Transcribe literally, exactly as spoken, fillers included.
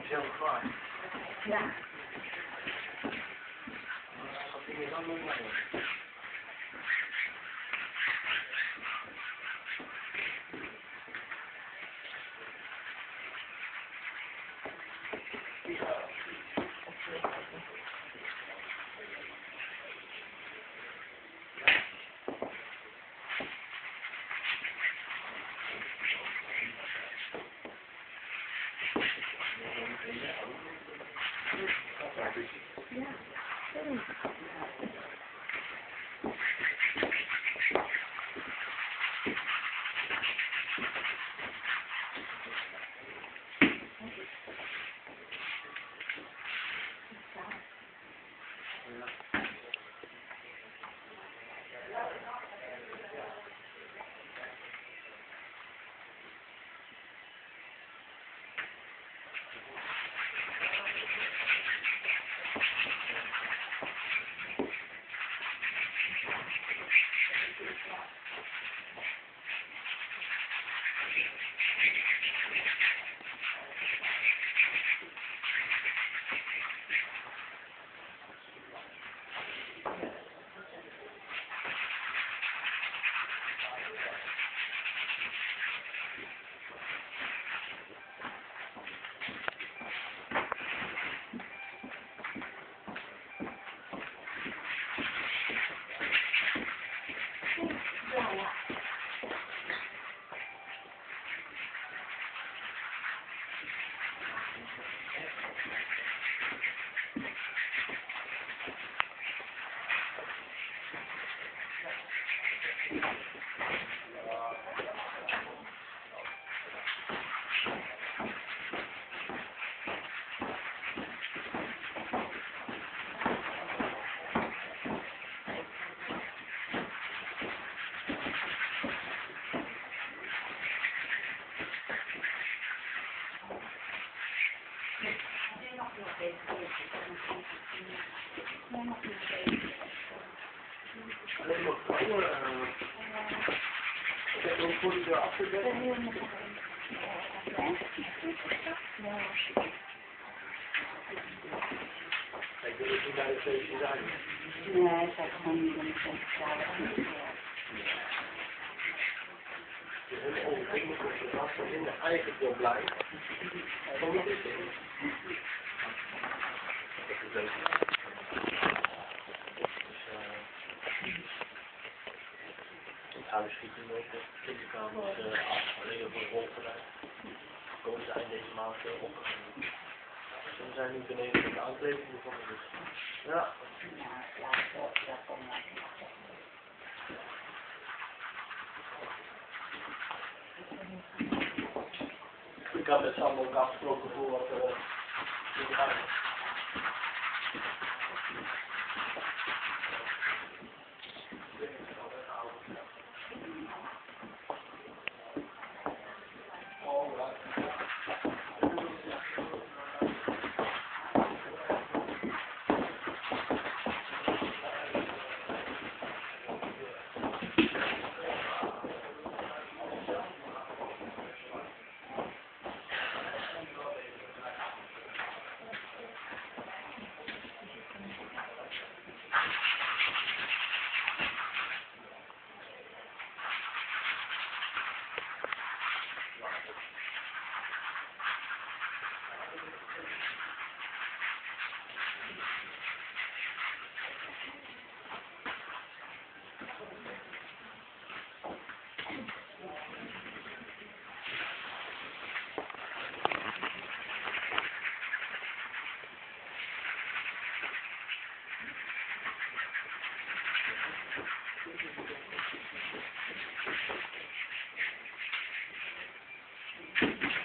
zelf klaar. Ja. Dat ding is allemaal mooi. Alleen maar vrouwen. Ik heb ook voor de afgewerkt. Ik wil het niet bij de feestje zijn. Nee, ik heb gewoon niet in de feestje zijn. Je hebt helemaal onwingelijk op de ras in de eigen wil blijven. Kom niet eens in. Dat is leuk. Huisschieten ook op de kinderkamers uh, af, alleen op een rolterrein. Komen ze eind deze maand uh, op. Ze zijn nu beneden met de aankleding begonnen, dus ja. Ik had met Sander ook afgesproken voor wat uh, te draaien. Thank you.